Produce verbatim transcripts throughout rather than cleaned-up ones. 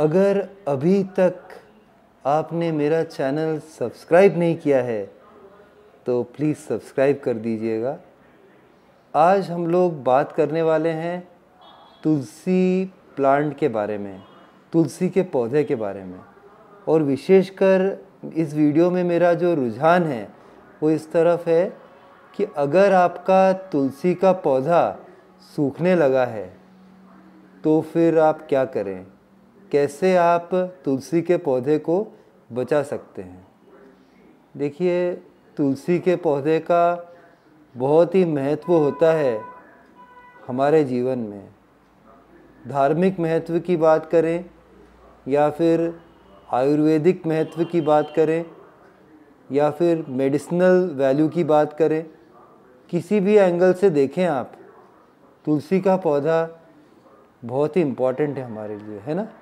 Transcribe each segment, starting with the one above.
अगर अभी तक आपने मेरा चैनल सब्सक्राइब नहीं किया है तो प्लीज़ सब्सक्राइब कर दीजिएगा। आज हम लोग बात करने वाले हैं तुलसी प्लांट के बारे में, तुलसी के पौधे के बारे में। और विशेषकर इस वीडियो में मेरा जो रुझान है वो इस तरफ है कि अगर आपका तुलसी का पौधा सूखने लगा है तो फिर आप क्या करें, कैसे आप तुलसी के पौधे को बचा सकते हैं। देखिए, तुलसी के पौधे का बहुत ही महत्व होता है हमारे जीवन में। धार्मिक महत्व की बात करें या फिर आयुर्वेदिक महत्व की बात करें या फिर मेडिसिनल वैल्यू की बात करें, किसी भी एंगल से देखें आप, तुलसी का पौधा बहुत ही इम्पोर्टेंट है हमारे लिए, है ना।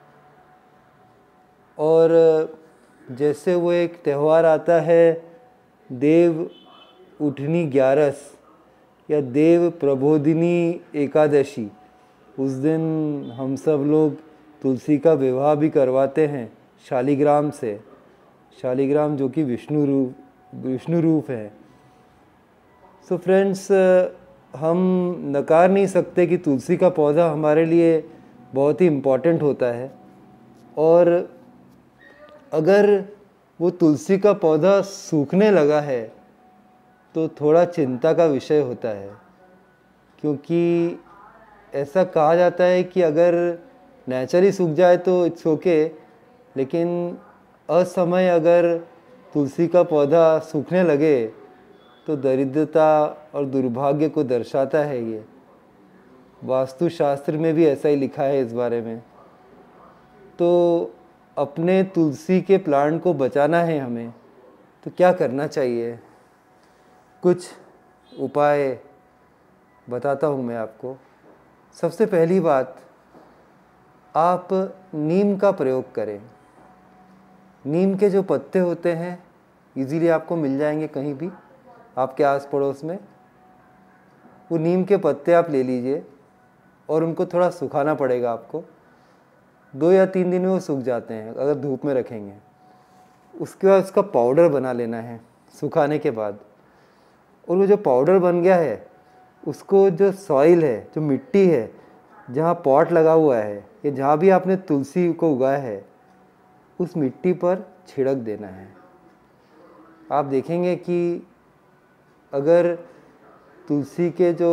और जैसे वो एक त्यौहार आता है देव उठनी ग्यारस या देव प्रबोधिनी एकादशी, उस दिन हम सब लोग तुलसी का विवाह भी करवाते हैं शालिग्राम से। शालिग्राम जो कि विष्णु रूप विष्णु रूप है। सो फ्रेंड्स, हम नकार नहीं सकते कि तुलसी का पौधा हमारे लिए बहुत ही इम्पोर्टेंट होता है। और अगर वो तुलसी का पौधा सूखने लगा है तो थोड़ा चिंता का विषय होता है, क्योंकि ऐसा कहा जाता है कि अगर नेचुरली सूख जाए तो इट्स ओके, लेकिन असमय अगर तुलसी का पौधा सूखने लगे तो दरिद्रता और दुर्भाग्य को दर्शाता है। ये वास्तुशास्त्र में भी ऐसा ही लिखा है इस बारे में। तो अपने तुलसी के प्लांट को बचाना है हमें, तो क्या करना चाहिए, कुछ उपाय बताता हूँ मैं आपको। सबसे पहली बात, आप नीम का प्रयोग करें। नीम के जो पत्ते होते हैं इजीली आपको मिल जाएंगे कहीं भी आपके आस पड़ोस में। वो नीम के पत्ते आप ले लीजिए और उनको थोड़ा सुखाना पड़ेगा आपको। दो या तीन दिन में वो सूख जाते हैं अगर धूप में रखेंगे। उसके बाद उसका पाउडर बना लेना है सुखाने के बाद। और वो जो पाउडर बन गया है उसको, जो सॉइल है, जो मिट्टी है, जहाँ पॉट लगा हुआ है या जहाँ भी आपने तुलसी को उगाया है, उस मिट्टी पर छिड़क देना है। आप देखेंगे कि अगर तुलसी के जो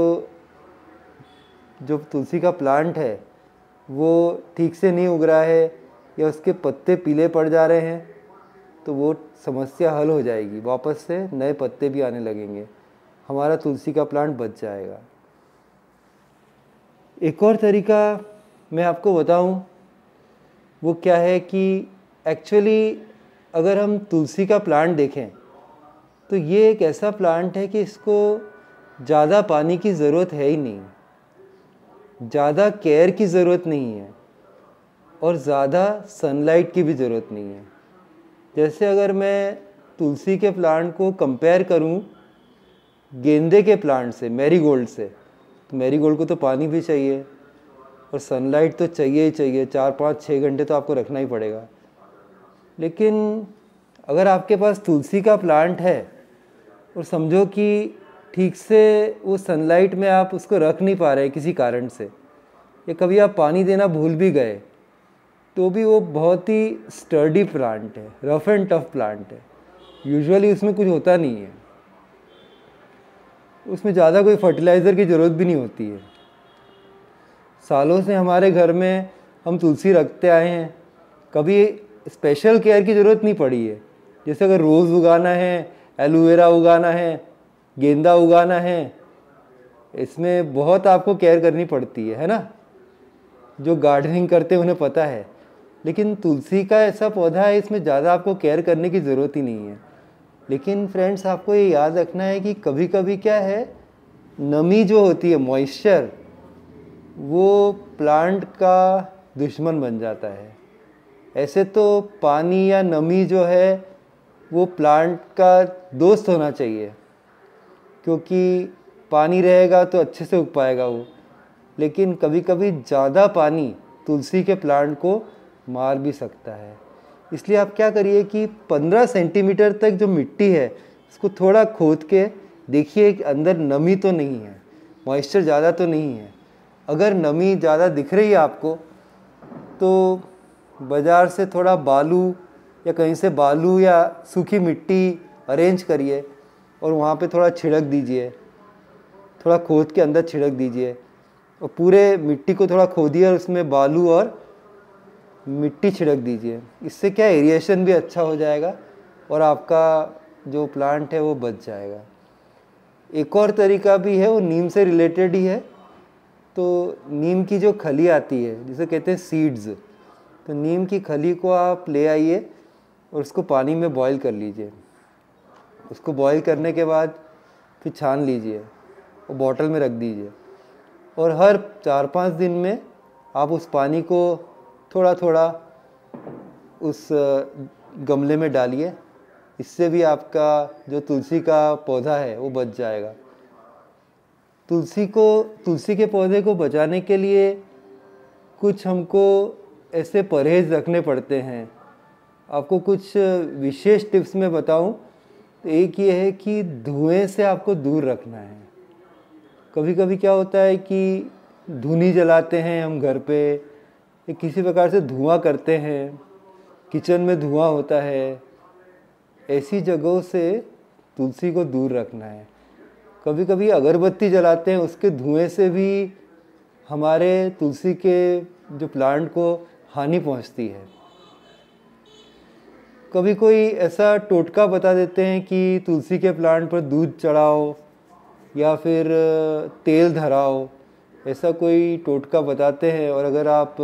जो तुलसी का प्लांट है वो ठीक से नहीं उग रहा है या उसके पत्ते पीले पड़ जा रहे हैं, तो वो समस्या हल हो जाएगी, वापस से नए पत्ते भी आने लगेंगे, हमारा तुलसी का प्लांट बच जाएगा। एक और तरीका मैं आपको बताऊं, वो क्या है कि एक्चुअली अगर हम तुलसी का प्लांट देखें तो ये एक ऐसा प्लांट है कि इसको ज़्यादा पानी की ज़रूरत है ही नहीं, ज़्यादा केयर की ज़रूरत नहीं है और ज़्यादा सनलाइट की भी ज़रूरत नहीं है। जैसे अगर मैं तुलसी के प्लांट को कंपेयर करूं गेंदे के प्लांट से, मैरीगोल्ड से, तो मैरीगोल्ड को तो पानी भी चाहिए और सनलाइट तो चाहिए ही चाहिए, चार पाँच छः घंटे तो आपको रखना ही पड़ेगा। लेकिन अगर आपके पास तुलसी का प्लांट है और समझो कि ठीक से वो सनलाइट में आप उसको रख नहीं पा रहे किसी कारण से, या कभी आप पानी देना भूल भी गए, तो भी वो बहुत ही स्टर्डी प्लांट है, रफ एंड टफ प्लांट है। यूजुअली उसमें कुछ होता नहीं है, उसमें ज़्यादा कोई फर्टिलाइज़र की ज़रूरत भी नहीं होती है। सालों से हमारे घर में हम तुलसी रखते आए हैं, कभी स्पेशल केयर की ज़रूरत नहीं पड़ी है। जैसे अगर रोज़ उगाना है, एलोवेरा उगाना है, गेंदा उगाना है, इसमें बहुत आपको केयर करनी पड़ती है है ना। जो गार्डनिंग करते हैं उन्हें पता है। लेकिन तुलसी का ऐसा पौधा है, इसमें ज़्यादा आपको केयर करने की ज़रूरत ही नहीं है। लेकिन फ्रेंड्स, आपको ये याद रखना है कि कभी कभी क्या है, नमी जो होती है, मॉइस्चर, वो प्लांट का दुश्मन बन जाता है। ऐसे तो पानी या नमी जो है वो प्लांट का दोस्त होना चाहिए, क्योंकि पानी रहेगा तो अच्छे से उग पाएगा वो। लेकिन कभी कभी ज़्यादा पानी तुलसी के प्लांट को मार भी सकता है। इसलिए आप क्या करिए कि पंद्रह सेंटीमीटर तक जो मिट्टी है उसको थोड़ा खोद के देखिए कि अंदर नमी तो नहीं है, मॉइस्चर ज़्यादा तो नहीं है। अगर नमी ज़्यादा दिख रही है आपको तो बाज़ार से थोड़ा बालू या कहीं से बालू या सूखी मिट्टी अरेंज करिए और वहाँ पे थोड़ा छिड़क दीजिए, थोड़ा खोद के अंदर छिड़क दीजिए और पूरे मिट्टी को थोड़ा खोदिए और उसमें बालू और मिट्टी छिड़क दीजिए। इससे क्या एरिएशन भी अच्छा हो जाएगा और आपका जो प्लांट है वो बच जाएगा। एक और तरीका भी है, वो नीम से रिलेटेड ही है। तो नीम की जो खली आती है जिसे कहते हैं सीड्स, तो नीम की खली को आप ले आइए और उसको पानी में बॉईल कर लीजिए। उसको बॉईल करने के बाद फिर छान लीजिए और बॉटल में रख दीजिए और हर चार पाँच दिन में आप उस पानी को थोड़ा थोड़ा उस गमले में डालिए। इससे भी आपका जो तुलसी का पौधा है वो बच जाएगा। तुलसी को तुलसी के पौधे को बचाने के लिए कुछ हमको ऐसे परहेज़ रखने पड़ते हैं। आपको कुछ विशेष टिप्स मैं बताऊं तो एक ये है कि धुएं से आपको दूर रखना है। कभी कभी क्या होता है कि धुनी जलाते हैं हम घर पे, या किसी प्रकार से धुआं करते हैं, किचन में धुआं होता है, ऐसी जगहों से तुलसी को दूर रखना है। कभी कभी अगरबत्ती जलाते हैं, उसके धुएं से भी हमारे तुलसी के जो प्लांट को हानि पहुंचती है। कभी कोई ऐसा टोटका बता देते हैं कि तुलसी के प्लांट पर दूध चढ़ाओ या फिर तेल धराओ, ऐसा कोई टोटका बताते हैं। और अगर आप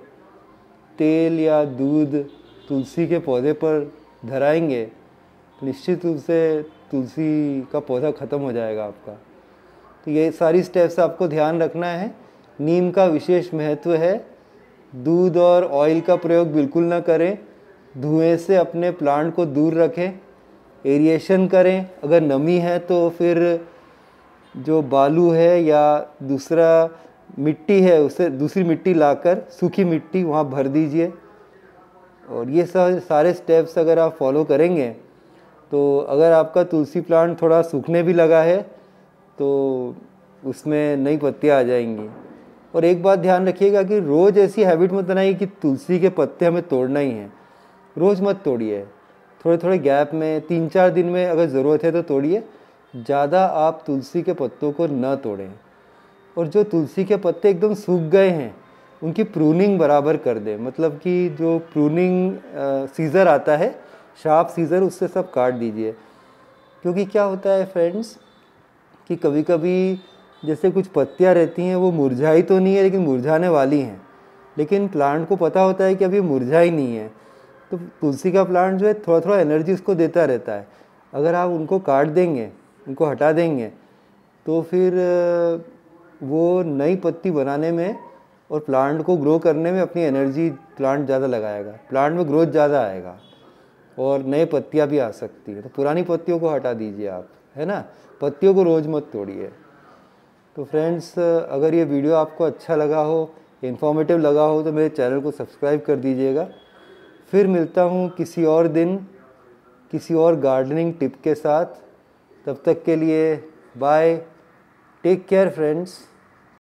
तेल या दूध तुलसी के पौधे पर धराएंगे तो निश्चित रूप से तुलसी का पौधा ख़त्म हो जाएगा आपका। तो ये सारी स्टेप्स आपको ध्यान रखना है। नीम का विशेष महत्व है। दूध और ऑयल का प्रयोग बिल्कुल ना करें। धुएं से अपने प्लांट को दूर रखें। एरिएशन करें। अगर नमी है तो फिर जो बालू है या दूसरा मिट्टी है उसे दूसरी मिट्टी लाकर सूखी मिट्टी वहाँ भर दीजिए। और ये सारे स्टेप्स अगर आप फॉलो करेंगे तो अगर आपका तुलसी प्लांट थोड़ा सूखने भी लगा है तो उसमें नई पत्तियाँ आ जाएंगी। और एक बात ध्यान रखिएगा कि रोज़ ऐसी हैबिट मत बनाइए कि तुलसी के पत्ते हमें तोड़ना ही है। रोज़ मत तोड़िए, थोड़े थोड़े गैप में, तीन चार दिन में अगर ज़रूरत है तो तोड़िए। ज़्यादा आप तुलसी के पत्तों को न तोड़ें। और जो तुलसी के पत्ते एकदम सूख गए हैं उनकी प्रूनिंग बराबर कर दें। मतलब कि जो प्रूनिंग सीज़र आता है, शार्प सीज़र, उससे सब काट दीजिए। क्योंकि क्या होता है फ्रेंड्स कि कभी कभी जैसे कुछ पत्तियां रहती हैं वो मुरझाई तो नहीं है लेकिन मुरझाने वाली हैं, लेकिन प्लांट को पता होता है कि अभी मुरझाई नहीं है। तो तुलसी का प्लांट जो है थोड़ा थोड़ा एनर्जी उसको देता रहता है। अगर आप उनको काट देंगे, उनको हटा देंगे तो फिर वो नई पत्ती बनाने में और प्लांट को ग्रो करने में अपनी एनर्जी प्लांट ज़्यादा लगाएगा, प्लांट में ग्रोथ ज़्यादा आएगा और नए पत्तियां भी आ सकती है। तो पुरानी पत्तियों को हटा दीजिए आप, है ना। पत्तियों को रोज़ मत तोड़िए। तो फ्रेंड्स, अगर ये वीडियो आपको अच्छा लगा हो, इन्फॉर्मेटिव लगा हो तो मेरे चैनल को सब्सक्राइब कर दीजिएगा। फिर मिलता हूँ किसी और दिन किसी और गार्डनिंग टिप के साथ। तब तक के लिए बाय, टेक केयर फ्रेंड्स।